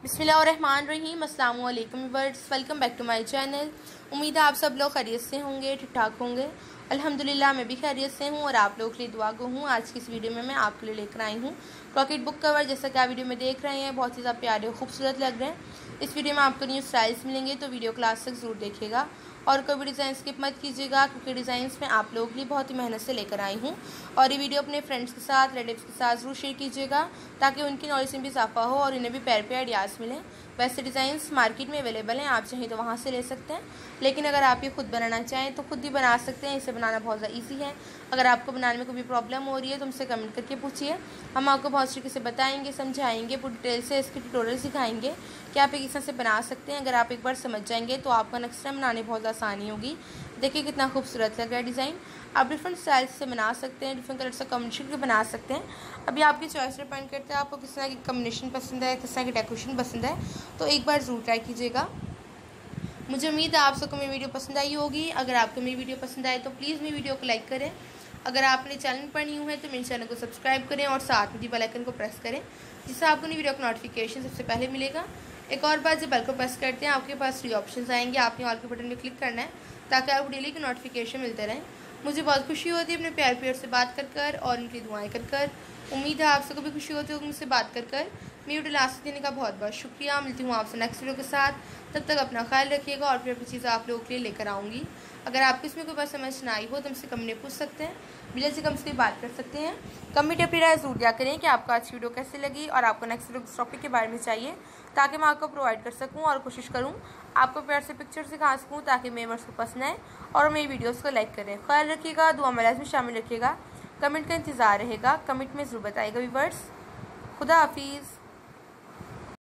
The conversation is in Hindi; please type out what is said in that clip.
बिस्मिल्लाहिर्रहमानिर्रहीम। अस्सलाम वालेकुम viewers, welcome back to my channel. उम्मीद है आप सब लोग खैरियत से होंगे, ठीक ठाक होंगे। अल्हम्दुलिल्लाह मैं भी खैरियत से हूँ और आप लोगों के लिए दुआ गो हूँ। आज की इस वीडियो में मैं आपके लिए लेकर आई हूँ पॉकेट बुक कवर। जैसा कि आप वीडियो में देख रहे हैं, बहुत ही ज़्यादा प्यारे और खूबसूरत लग रहे हैं। इस वीडियो में आपको न्यू स्टाइल्स मिलेंगे, तो वीडियो क्लास तक ज़रूर देखिएगा और कोई भी डिज़ाइन स्किप मत कीजिएगा, क्योंकि डिज़ाइंस में आप लोगों के लिए बहुत ही मेहनत से लेकर आई हूँ। और ये वीडियो अपने फ्रेंड्स के साथ, रिलेटिव्स के साथ ज़रूर शेयर कीजिएगा, ताकि उनकी नॉलेज में भी इजाफा हो और इन्हें भी प्यारे प्यारे आइडियाज़ मिलें। वैसे डिज़ाइंस मार्केट में अवेलेबल हैं, आप चाहें तो वहाँ से ले सकते हैं, लेकिन अगर आप ये खुद बनाना चाहें तो खुद ही बना सकते हैं। इसे बनाना बहुत ज़्यादा ईजी है। अगर आपको बनाने में कोई भी प्रॉब्लम हो रही है तो हमसे कमेंट करके पूछिए, हम आपको बहुत तरीके से बताएंगे, समझाएंगे, पूरी डिटेल से इसके ट्यूटोरियल सिखाएंगे कि आप एक तरह से बना सकते हैं। अगर आप एक बार समझ जाएंगे तो आपका नेक्स्ट टाइम बनाने बहुत आसानी होगी। देखिए कितना खूबसूरत लग रहा है डिज़ाइन। आप डिफरेंट स्टाइल से बना सकते हैं, डिफरेंट कलर से कॉम्बिनेशन के बना सकते हैं। अभी आपकी चॉइस डिपेंड करता है, आपको किस तरह की कॉम्बिनेशन पसंद है, किस तरह की डेकोरेशन पसंद है। तो एक बार ज़रूर ट्राई कीजिएगा। मुझे उम्मीद है आप सबको मेरी वीडियो पसंद आई होगी। अगर आपको मेरी वीडियो पसंद आए तो प्लीज़ मेरी वीडियो को लाइक करें। अगर आपने चैनल पर न्यू है तो मेरे चैनल को सब्सक्राइब करें और साथ में बेल आइकन को प्रेस करें, जिससे आपको नई वीडियो का नोटिफिकेशन सबसे पहले मिलेगा। एक और बात, जब बेल को प्रेस करते हैं आपके पास 3 ऑप्शंस आएंगे। आपने ऑल के बटन में क्लिक करना है ताकि आपको डेली की नोटिफिकेशन मिलते रहें। मुझे बहुत खुशी होती है अपने प्यार प्यार से बात कर और उनकी दुआएं कर। उम्मीद है आप सबको भी खुशी होती होगी मुझसे बात कर। मेरी वीडियो लास्ट देने का बहुत बहुत शुक्रिया। मिलती हूँ आपसे नेक्स्ट वीडियो के साथ। तब तक अपना ख्याल रखिएगा और फिर चीज़ें आप लोगों के लिए लेकर आऊँगी। अगर आपको इसमें कोई बात समझ ना आई हो तो हमसे कमेंट में पूछ सकते हैं, बिल्कुल से कम से बात कर सकते हैं। कमेंट अपनी राय जरूर दिया करें कि आपको आज की वीडियो कैसी लगी और आपको नेक्स्ट वीडियो किस टॉपिक के बारे में चाहिए, ताकि मैं आपको प्रोवाइड कर सकूं और कोशिश करूं आपको प्यार से पिक्चर सिखा सकूं, ताकि मेरे वर्ड्स को पसंद आए और मेरी वीडियोस को लाइक करें। ख्याल रखिएगा, दुआ में लाज़मी शामिल रखिएगा। कमेंट का इंतज़ार रहेगा, कमेंट में ज़रूर बताइएगा व्यूअर्स। खुदा हाफिज़।